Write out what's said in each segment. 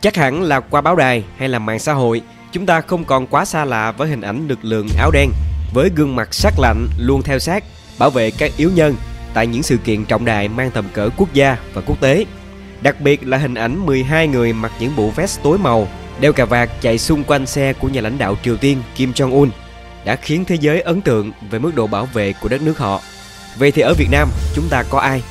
Chắc hẳn là qua báo đài hay là mạng xã hội, chúng ta không còn quá xa lạ với hình ảnh lực lượng áo đen với gương mặt sắc lạnh luôn theo sát, bảo vệ các yếu nhân tại những sự kiện trọng đại mang tầm cỡ quốc gia và quốc tế. Đặc biệt là hình ảnh 12 người mặc những bộ vest tối màu, đeo cà vạt chạy xung quanh xe của nhà lãnh đạo Triều Tiên Kim Jong-un đã khiến thế giới ấn tượng về mức độ bảo vệ của đất nước họ. Vậy thì ở Việt Nam chúng ta có ai?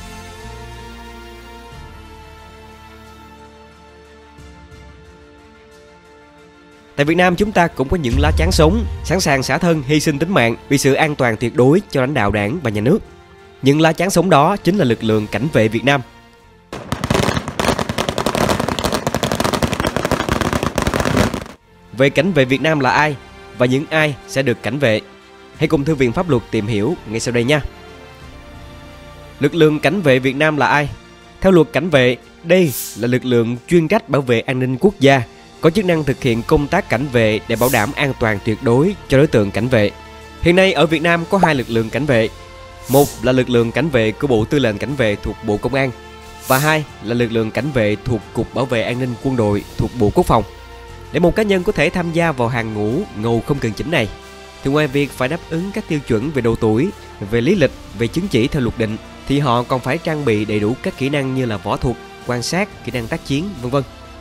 Tại Việt Nam chúng ta cũng có những lá chắn sống, sẵn sàng xả thân hy sinh tính mạng vì sự an toàn tuyệt đối cho lãnh đạo đảng và nhà nước. Những lá chắn sống đó chính là lực lượng cảnh vệ Việt Nam. Vậy cảnh vệ Việt Nam là ai? Và những ai sẽ được cảnh vệ? Hãy cùng Thư viện Pháp luật tìm hiểu ngay sau đây nha. Lực lượng cảnh vệ Việt Nam là ai? Theo luật cảnh vệ, đây là lực lượng chuyên trách bảo vệ an ninh quốc gia, có chức năng thực hiện công tác cảnh vệ để bảo đảm an toàn tuyệt đối cho đối tượng cảnh vệ. Hiện nay ở Việt Nam có hai lực lượng cảnh vệ. Một là lực lượng cảnh vệ của Bộ Tư lệnh Cảnh vệ thuộc Bộ Công an, và hai là lực lượng cảnh vệ thuộc Cục Bảo vệ An ninh Quân đội thuộc Bộ Quốc phòng. Để một cá nhân có thể tham gia vào hàng ngũ ngầu không cần chỉnh này, thì ngoài việc phải đáp ứng các tiêu chuẩn về độ tuổi, về lý lịch, về chứng chỉ theo luật định, thì họ còn phải trang bị đầy đủ các kỹ năng như là võ thuật, quan sát, kỹ năng tác chiến, v.v.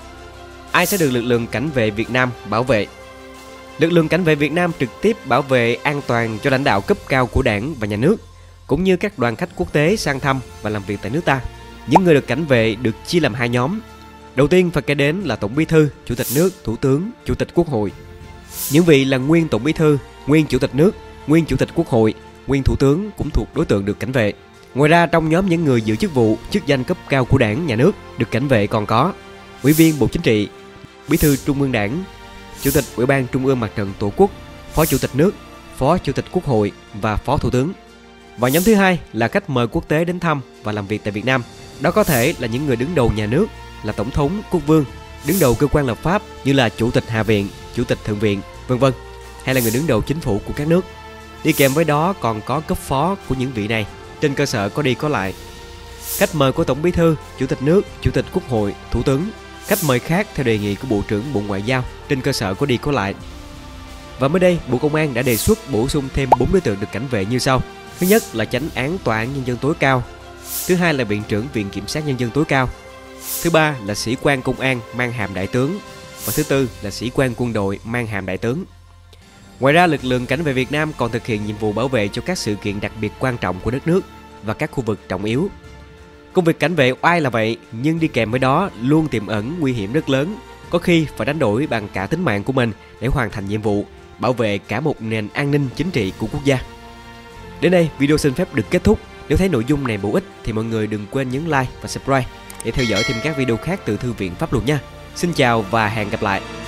Ai sẽ được lực lượng cảnh vệ Việt Nam bảo vệ? Lực lượng cảnh vệ Việt Nam trực tiếp bảo vệ an toàn cho lãnh đạo cấp cao của Đảng và Nhà nước, cũng như các đoàn khách quốc tế sang thăm và làm việc tại nước ta. Những người được cảnh vệ được chia làm hai nhóm. Đầu tiên phải kể đến là Tổng Bí thư, Chủ tịch nước, Thủ tướng, Chủ tịch Quốc hội. Những vị là nguyên Tổng Bí thư, nguyên Chủ tịch nước, nguyên Chủ tịch Quốc hội, nguyên Thủ tướng cũng thuộc đối tượng được cảnh vệ. Ngoài ra, trong nhóm những người giữ chức vụ, chức danh cấp cao của Đảng, Nhà nước được cảnh vệ còn có Ủy viên Bộ Chính trị, Bí thư Trung ương Đảng, Chủ tịch Ủy ban Trung ương Mặt trận Tổ quốc, Phó Chủ tịch nước, Phó Chủ tịch Quốc hội và Phó Thủ tướng. Và nhóm thứ hai là khách mời quốc tế đến thăm và làm việc tại Việt Nam. Đó có thể là những người đứng đầu nhà nước, là Tổng thống, Quốc vương, đứng đầu cơ quan lập pháp như là Chủ tịch Hạ viện, Chủ tịch Thượng viện, v.v. hay là người đứng đầu chính phủ của các nước. Đi kèm với đó còn có cấp phó của những vị này, trên cơ sở có đi có lại. Khách mời của Tổng Bí thư, Chủ tịch nước, Chủ tịch Quốc hội, Thủ tướng. Khách mời khác theo đề nghị của Bộ trưởng Bộ Ngoại giao, trên cơ sở có đi có lại. Và mới đây, Bộ Công an đã đề xuất bổ sung thêm 4 đối tượng được cảnh vệ như sau. Thứ nhất là Chánh án Tòa án Nhân dân tối cao. Thứ hai là Viện trưởng Viện Kiểm sát Nhân dân tối cao. Thứ ba là sĩ quan công an mang hàm đại tướng. Và thứ tư là sĩ quan quân đội mang hàm đại tướng. Ngoài ra, lực lượng cảnh vệ Việt Nam còn thực hiện nhiệm vụ bảo vệ cho các sự kiện đặc biệt quan trọng của đất nước và các khu vực trọng yếu. Công việc cảnh vệ oai là vậy, nhưng đi kèm với đó luôn tiềm ẩn nguy hiểm rất lớn, có khi phải đánh đổi bằng cả tính mạng của mình để hoàn thành nhiệm vụ, bảo vệ cả một nền an ninh chính trị của quốc gia. Đến đây, video xin phép được kết thúc. Nếu thấy nội dung này bổ ích thì mọi người đừng quên nhấn like và subscribe để theo dõi thêm các video khác từ Thư viện Pháp luật nha. Xin chào và hẹn gặp lại!